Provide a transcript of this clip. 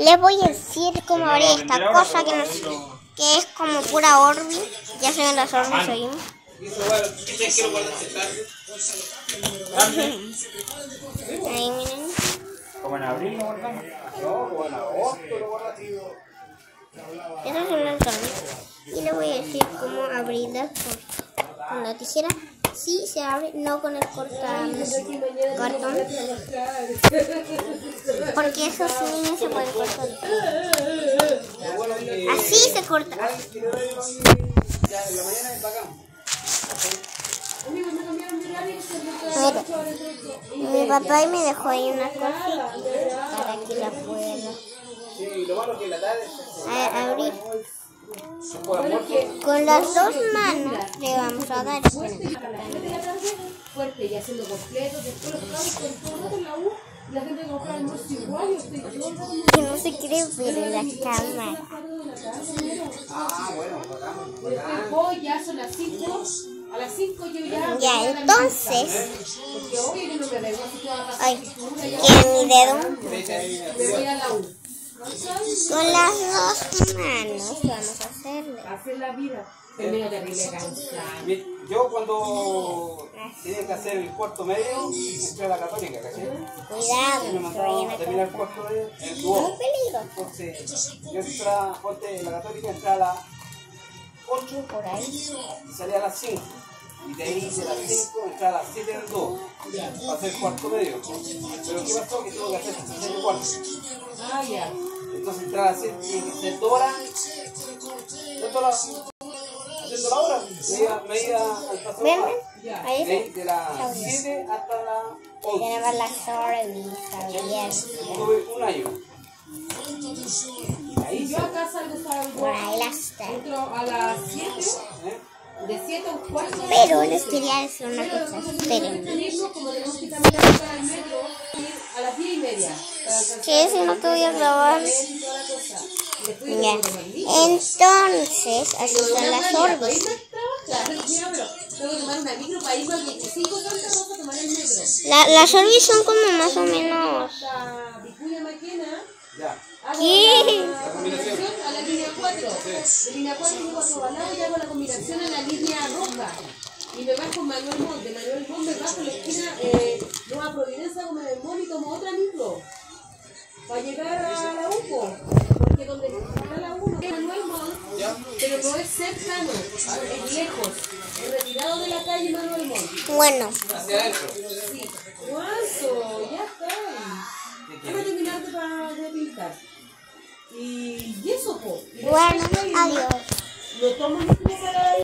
Les voy a decir cómo abrir esta cosa que, que es como pura Orbi. Ya se ven las Orbis ahí. Ahí miren. Como en abril lo guardamos. No, como en agosto lo guardamos. Esas son las Orbis. Y les voy a decir cómo abrirlas con la tijera. Sí se abre, no con el cartón. Porque esos niños se pueden cortar. Así se corta. Mi papá me dejó ahí una cosita para que la pueda abrir. Con las dos manos le vamos a dar fuerte y haciendo completo, después los cabos con todo en la U, la gente compra almuerzo igual, que no se quiere ver en la cámara. Después voy, ya son las 5, a las 5 yo ya... Ya, entonces... Porque obvio que no me vengo, así que va a pasar. Ay, ¿quieren mi dedo? Me voy a la U. Con las dos manos vamos a hacerle. Hacer la vida. Primero terrible cansado. Yo cuando tenía que hacer el cuarto medio, entré a la Católica, ¿cachai? Cuidado, Me mandaban a terminar el cuarto medio en el dúo. muy peligroso. Entonces, yo entraba, ponte en la Católica, entraba a las 8 Por ahí. y salía a las 5. Y de ahí de las 5 entraba a las 7 en el dúo. Para hacer el cuarto medio. Pero ¿qué pasó? Que tuve que hacer el cuarto. Ah, ya. Entonces entraba a las 7, tiene que ser 2 horas. Haciendo la hora. Me iba al paso. ¿Ven? Ahí De las 7 hasta las 11. tenemos las Orbis abiertas. Tuve un año. Ahí Yo acá salgo para Por ahí las tengo. entro a las 7, de 7 a un cuarto. Pero les quería decir una cosa. Esperen. Como tenemos que caminar para el metro, a las 10:30. ¿Qué si no te voy a grabar? Ya. Entonces, así son las Orbis. Las Orbis son como más o menos... ¿Qué? La combinación a la línea 4. De línea 4 y 4 al lado y hago la combinación a la línea roja. Y me bajo en Manuel Montt. De Manuel Montt me bajo en la esquina Nueva Providencia con Manuel Montt y tomo otra micro. Para llegar a la UPO. Porque donde está la UPO es Manuel Montt, pero no es cercano, es lejos. Es retirado de la calle Manuel Montt. Bueno. Hacia adentro. Sí. Guaso, ya está. Déjame terminar de pintar. Y eso, po. Bueno, adiós. Lo tomo para